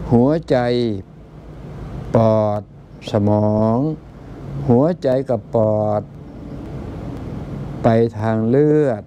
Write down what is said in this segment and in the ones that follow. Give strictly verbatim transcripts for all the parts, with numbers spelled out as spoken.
หัวใจปอดสมองหัวใจกับปอดไปทางเลือด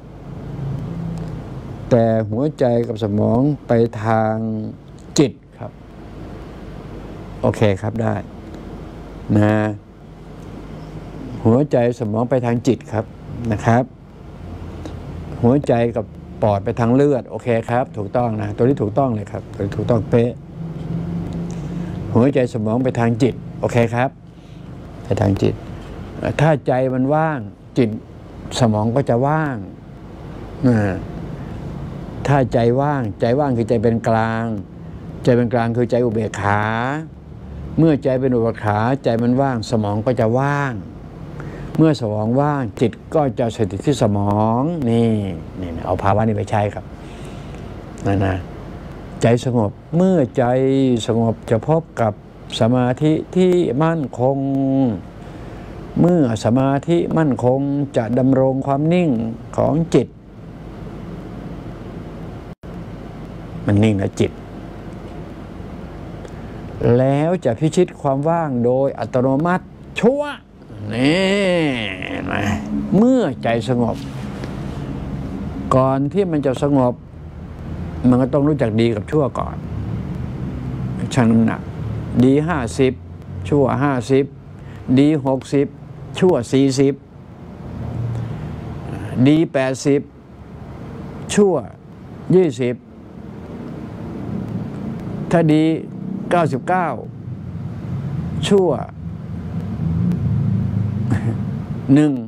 แต่หัวใจกับสมองไปทางจิตครับโอเคครับได้นะหัวใจสมองไปทางจิตครับนะครับหัวใจกับปอดไปทางเลือดโอเคครับถูกต้องนะตัวนี้ถูกต้องเลยครับตัวนี้ถูกต้องเป๊ะหัวใจสมองไปทางจิตโอเคครับไปทางจิตถ้าใจมันว่างจิตสมองก็จะว่างถ้าใจว่างใจว่างคือใจเป็นกลางใจเป็นกลางคือใจอุเบกขาเมื่อใจเป็นอุเบกขาใจมันว่างสมองก็จะว่างเมื่อสมองว่างจิตก็จะสถิตที่สมองนี่นี่เอาภาวะนี้ไปใช้ครับนั่นนะใจสงบเมื่อใจสงบจะพบกับสมาธิที่มั่นคงเมื่อสมาธิมั่นคงจะดำรงความนิ่งของจิตมันนิ่งนะจิตแล้วจะพิชิตความว่างโดยอัตโนมัติชั่วนี่นะเมื่อใจสงบก่อนที่มันจะสงบมันก็ต้องรู้จักดีกับชั่วก่อนชั่งน้ำหนักดีห้าสิบชั่วห้าสิบดีหกสิบชั่วสี่สิบดีแปดสิบชั่วยี่สิบถ้าดีเก้าสิบเก้าชั่วหนึ่ง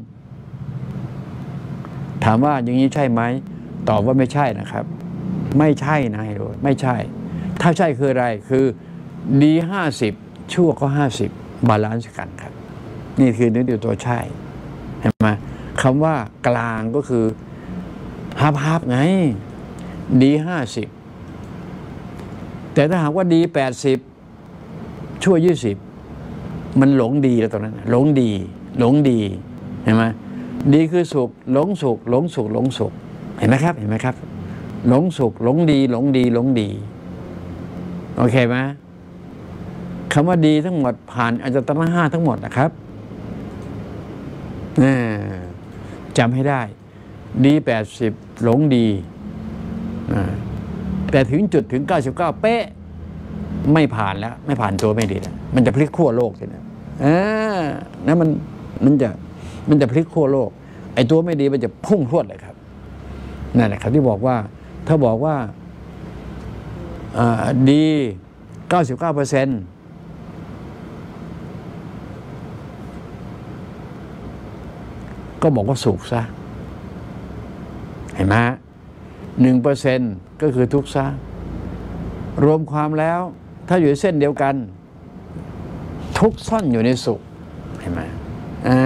ถามว่าอย่างนี้ใช่ไหมตอบว่าไม่ใช่นะครับไม่ใช่นะให้รู้ไม่ใช่ถ้าใช่คืออะไรคือดีห้าสิบชั่วก็ห้าสิบบาลานซ์กันครับนี่คือเนื้อเดียวตัวใช่เห็นไหมคำว่ากลางก็คือฮาบฮาบไงดีห้าสิบแต่ถ้าหากว่าดีแปดสิบชั่วยี่สิบมันหลงดีแล้วตอนนั้นหลงดีหลงดีเห็นไหมดีคือสุขหลงสุขหลงสุขหลงสุขเห็นไหมครับเห็นไหมครับหลงสุขหลงดีหลงดีหลงดีโอเคไหมคำว่าดีทั้งหมดผ่านอายตนะห้าทั้งหมดนะครับจำให้ได้ดีแปดสิบหลงดีแต่ถึงจุดถึงเก้าสิบเก้าเป๊ะไม่ผ่านแล้วไม่ผ่านตัวไม่ดีแล้วมันจะพลิกขั้วโลกทีนี้อ่านะมันมันจะมันจะพลิกขั้วโลกไอ้ตัวไม่ดีมันจะพุ่งพรวดเลยครับนั่นแหละครับที่บอกว่าถ้าบอกว่าดีเก้าสิบเก้าเปอร์เซ็นต์ก็บอกว่าสุขซะเห็นไหมหนึ่งเปอร์เซ็นต์ก็คือทุกข์ซะรวมความแล้วถ้าอยู่ในเส้นเดียวกันทุกข์ซ่อนอยู่ในสุขเห็นไหมอ่า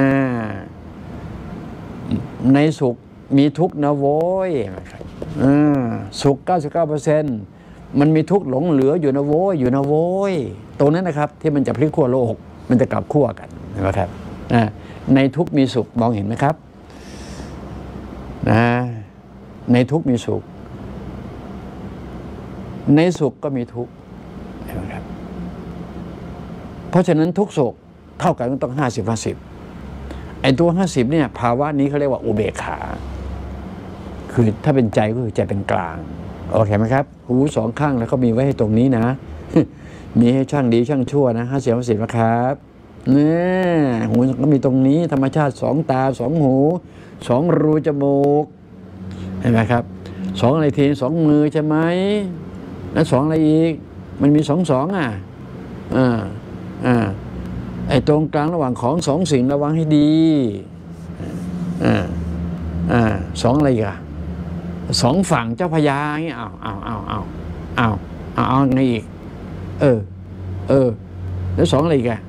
ในสุขมีทุกข์นะโว้ยอ่าสุข เก้าสิบเก้าเปอร์เซ็นต์ มันมีทุกข์หลงเหลืออยู่นะโว้ยอยู่นะโว้ยตรงนั้นนะครับที่มันจะพลิกขั้วโลกมันจะกลับขั้วกันนะครับในทุกข์มีสุขมองเห็นไหมครับนะในทุกข์มีสุขในสุขก็มีทุกข์นะครับเพราะฉะนั้นทุกสุขเท่ากันก็ต้องห้าสิบห้าสิบไอ้ตัวห้าสิบเนี่ยภาวะนี้เขาเรียกว่าอุเบกขาคือถ้าเป็นใจก็คือใจเป็นกลางโอเคไหมครับหูสองข้างแล้วก็มีไว้ให้ตรงนี้นะมีให้ช่างดีช่างชั่วนะห้าสิบห้าสิบนะครับเนี่ยหูก็มีตรงนี้ธรรมชาติสองตาสองหูสองรูจมูกเห็นไหมครับสองอะไรทีสองมือใช่ไหมแล้วสองอะไรอีกมันมีสองสองอ่ะอ่าอ่าไอ้ตรงกลางระหว่างของสองสิ่งระวังให้ดีอ่าอ่าสองอะไรอีกอ่ะสองฝั่งเจ้าพญาอย่างเงี้ยเอาเอาเอาเอาเอาเอาเอาไงอีกเออเออแล้วสองอะไรอีกอ่ะ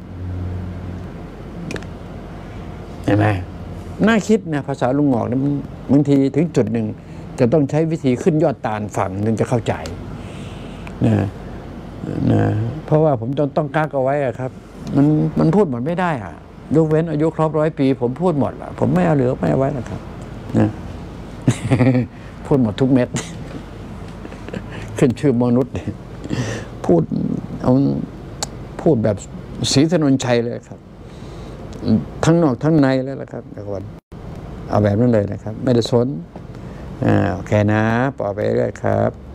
เห็นไหมน่าคิดนะภาษาลุงหงอกนะบางทีถึงจุดหนึ่งจะต้องใช้วิธีขึ้นยอดตาลฝั่งถึงจะเข้าใจนะนะเพราะว่าผมจนต้องกักเอาไว้อะครับมันมันพูดหมดไม่ได้อ่ะยกเว้นอายุครบร้อยปีผมพูดหมดละผมไม่เอาเหลือไม่เอาไว้นะครับนะพูดหมดทุกเม็ดขึ้นชื่อมนุษย์พูดเอาพูดแบบศรีถนนชัยเลยครับทั้งนอกทั้งในเลยละครับนะครับเอาแบบนั้นเลยนะครับไม่ได้สนอ่าโอเคนะปล่อยไปเรื่อยครับ